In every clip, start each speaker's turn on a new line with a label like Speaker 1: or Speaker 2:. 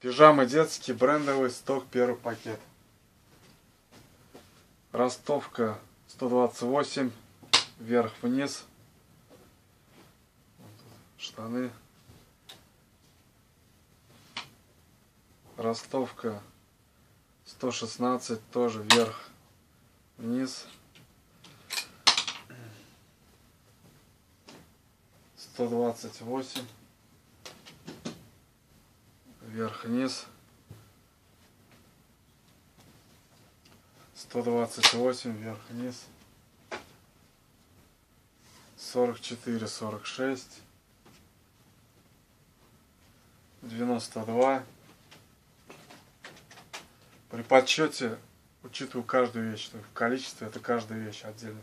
Speaker 1: Пижамы детские, брендовый, сток, первый пакет. Ростовка 128, вверх-вниз. Штаны. Ростовка 116, тоже вверх-вниз. 128, вверх-вниз. 128, вверх-вниз. 44, 46. 92. При подсчете учитываю каждую вещь. В количестве это каждая вещь отдельно.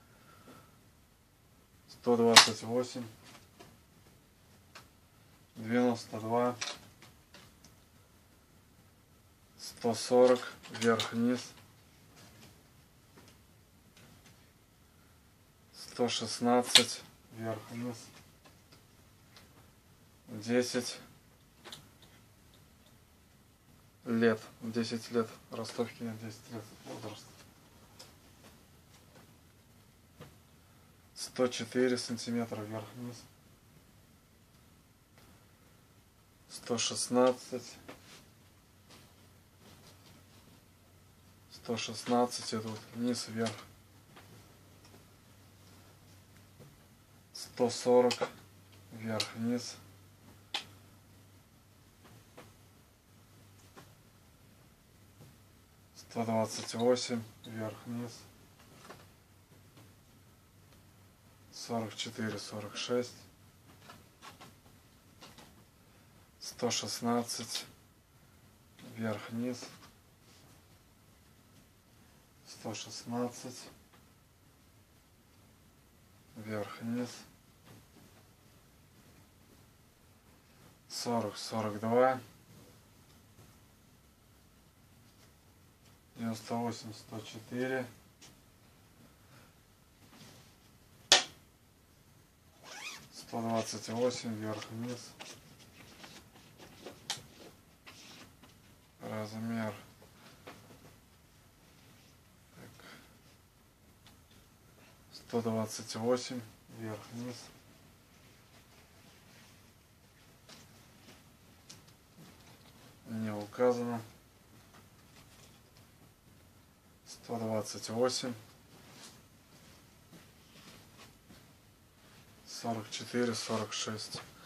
Speaker 1: 128. 92. 140. Вверх-вниз. 116. Вверх-вниз. 10 лет. 10 лет. Ростовки нет, 10 лет возраст. 104 сантиметра вверх-вниз. 116. 116 идут вниз-вверх. 140 вверх-вниз. 128 вверх-вниз. 44, 46. 116 вверх-вниз. 116 вверх-вниз. 40, 42. 98, 104. 128 вверх-вниз. Размер. Так. 128 вверх-вниз. Не указано. 128. 44, 46.